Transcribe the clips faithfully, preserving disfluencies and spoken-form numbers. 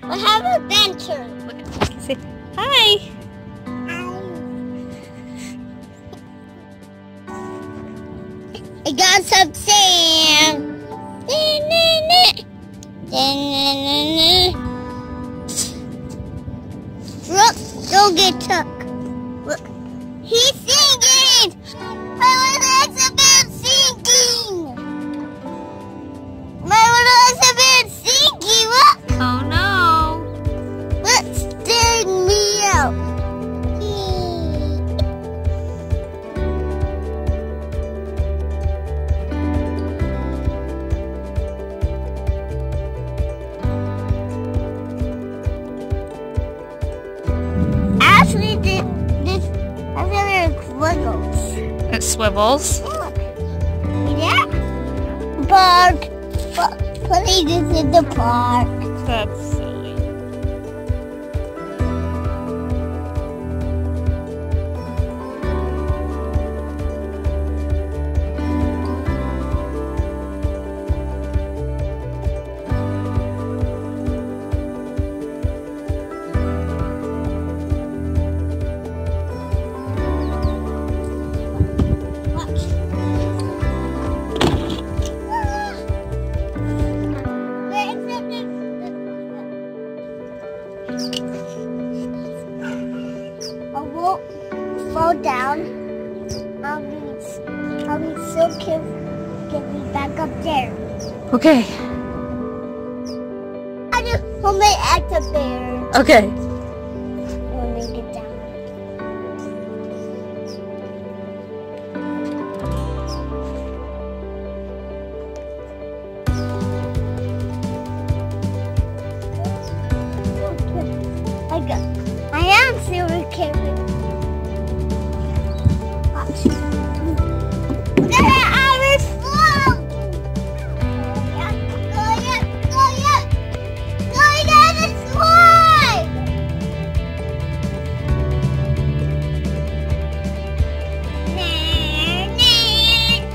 I have an adventure. Look at say hi. I got some sand. Look, don't get Chuck. Look, he's singing. My little Excavator singing. My little Excavator singing. Look. Oh no. Let's sting me out. Actually, this, this Excavator swivels. It swivels. Look. See that? Park. Putting this in the park. That's silly. I won't fall down. I'll be, I'll be so careful. Get me back up there. Okay. I just hold my Excavator Okay. when we get down. I got. I am still careful. Watch. Look at that Irish float! Go yet, go yet, go yet, the slide! Nah, nah,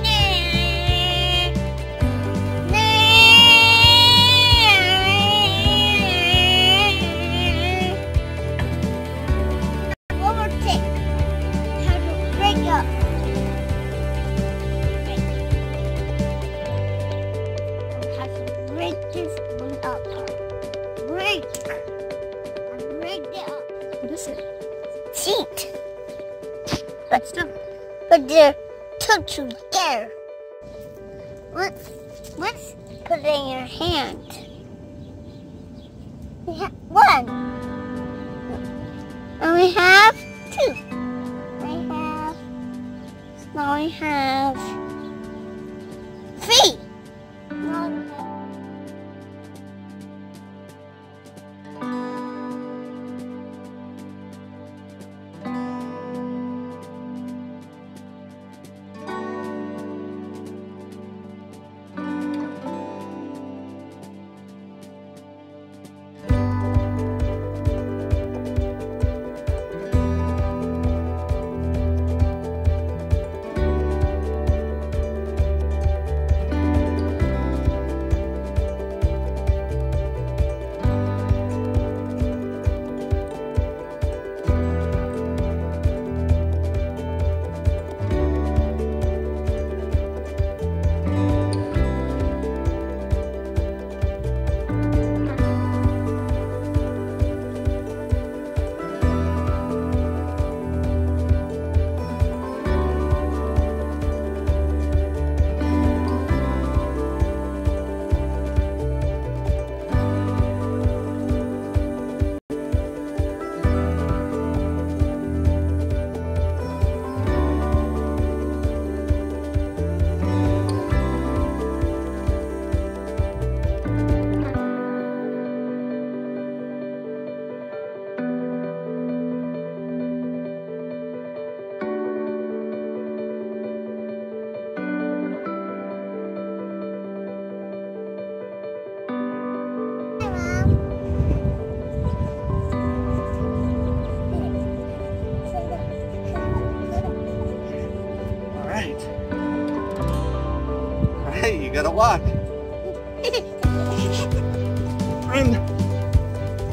nah, nah. Overtake. How to break up. How to break this one up. Break. And break it up. What is it? Seat. But still. But there took you there. Let's let's put it in your hand. We have one. And we have two. We have now we have three. Now we have Hey, you gotta walk. Run.